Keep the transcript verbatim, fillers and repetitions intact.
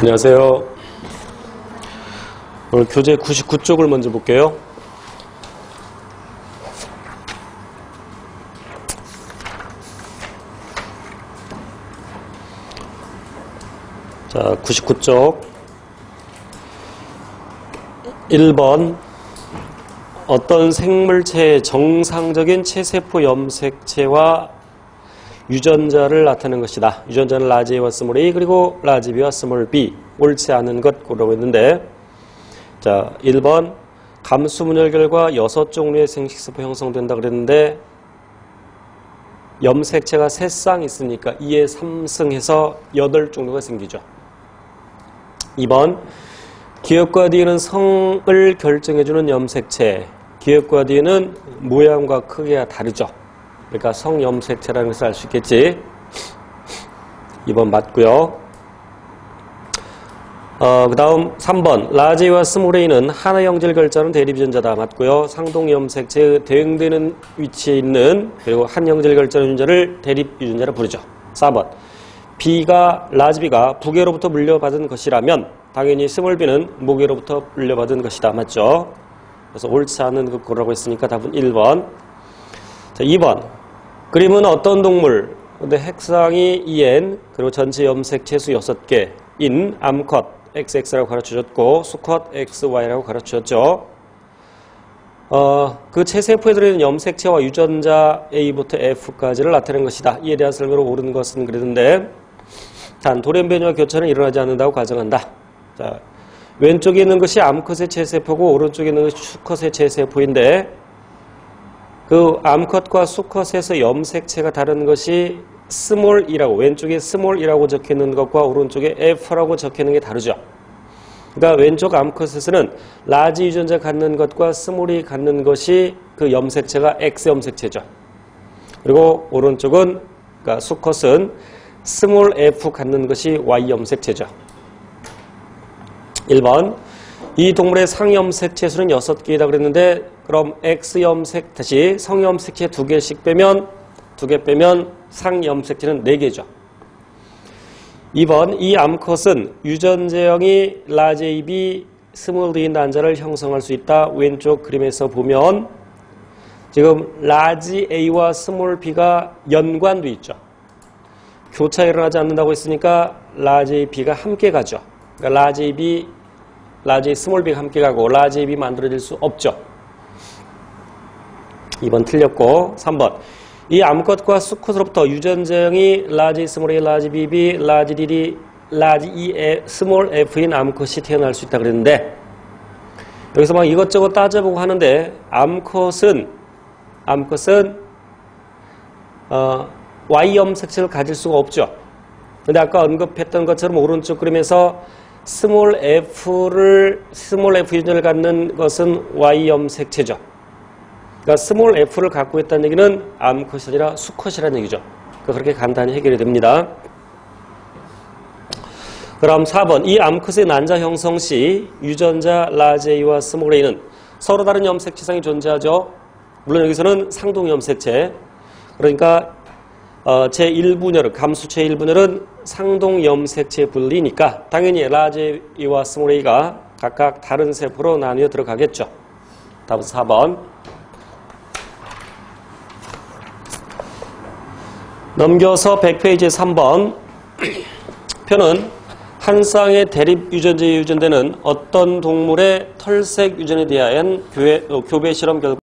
안녕하세요. 오늘 교재 구십구 쪽을 먼저 볼게요. 자, 구십구 쪽 일 번 어떤 생물체의 정상적인 체세포 염색체와 유전자를 나타내는 것이다. 유전자는 라지 A와 스몰 a 그리고 라지 B와 스몰 b. 옳지 않은 것이라고 했는데, 자, 일 번 감수문열결과 여섯 종류의 생식세포 형성된다 그랬는데 염색체가 세 쌍 있으니까 이에 삼 승해서 여덟 종류가 생기죠. 이 번 기역과 뒤에는 성을 결정해주는 염색체. 기역과 뒤에는 모양과 크기가 다르죠. 그러니까 성염색체라는 것을 알 수 있겠지. 이 번 맞고요. 어, 그 다음 삼 번 라지 A와 스몰 a는 하나 영질 결자는 대립유전자다. 맞고요. 상동염색체의 대응되는 위치에 있는 그리고 한 영질 결자는 유전자를 대립유전자라 부르죠. 사 번 B가 라지 B가 부계로부터 물려받은 것이라면 당연히 스몰 b는 모계로부터 물려받은 것이다. 맞죠? 그래서 옳지 않은 거라고 했으니까 답은 일 번. 자, 이 번 그림은 어떤 동물, 근데 핵상이 이 엔, 그리고 전체 염색체 수 여섯 개인 암컷 엑스 엑스라고 가르쳐줬고 수컷 엑스 와이라고 가르쳐줬죠. 어, 그 체세포에 들어있는 염색체와 유전자 A부터 F까지를 나타낸 것이다. 이에 대한 설명으로 옳은 것은 그랬는데, 단 돌연변이와 교차는 일어나지 않는다고 가정한다. 자, 왼쪽에 있는 것이 암컷의 체세포고 오른쪽에 있는 것이 수컷의 체세포인데, 그 암컷과 수컷에서 염색체가 다른 것이 스몰 이라고, 왼쪽에 스몰이라고 적혀있는 것과 오른쪽에 F라고 적혀있는 게 다르죠. 그러니까 왼쪽 암컷에서는 라지 유전자 갖는 것과 스몰이 갖는 것이 그 염색체가 X 염색체죠. 그리고 오른쪽은, 그러니까 수컷은 스몰 F 갖는 것이 Y 염색체죠. 일 번 이 동물의 상염색체 수는 여섯 개이다 그랬는데, 그럼 X염색, 다시 성염색체 두 개씩 빼면, 두 개 빼면 상염색체는 네 개죠. 이 번 이 암컷은 유전자형이 라지 A, B, 스몰 D인 난자를 형성할 수 있다. 왼쪽 그림에서 보면 지금 라지 A와 스몰 B가 연관돼 있죠. 교차 일어나지 않는다고 했으니까 라지 A, B가 함께 가죠. 그러니까 라지 A, B, 라지 A, 스몰 B가 함께 가고 라지 A, B 만들어질 수 없죠. 이 번 틀렸고, 삼 번 이 암컷과 수컷으로부터 유전자형이 라지 스몰 A, 라지 비 비, 라지 디 디, 라지 이, 스몰 F인 암컷이 태어날 수 있다 그랬는데, 여기서 막 이것저것 따져보고 하는데 암컷은 암컷은 어, Y 염색체를 가질 수가 없죠. 근데 아까 언급했던 것처럼 오른쪽 그림에서 스몰 F를 스몰 F 유전을 갖는 것은 Y 염색체죠. 그러니까 스몰 F를 갖고 있다는 얘기는 암컷이 아니라 수컷이라는 얘기죠. 그러니까 그렇게 간단히 해결이 됩니다. 그럼 사 번 이 암컷의 난자 형성 시 유전자 라지 A와 스몰 a는 서로 다른 염색체상이 존재하죠. 물론 여기서는 상동 염색체. 그러니까 어, 제일 분열, 감수 제일 분열은 상동 염색체 분리니까 당연히 라지 A와 스몰 a가 각각 다른 세포로 나뉘어 들어가겠죠. 답은 사 번. 넘겨서 백 페이지 삼 번 표는 한 쌍의 대립 유전자에 유전되는 어떤 동물의 털색 유전에 대한 교배, 교배 실험 결과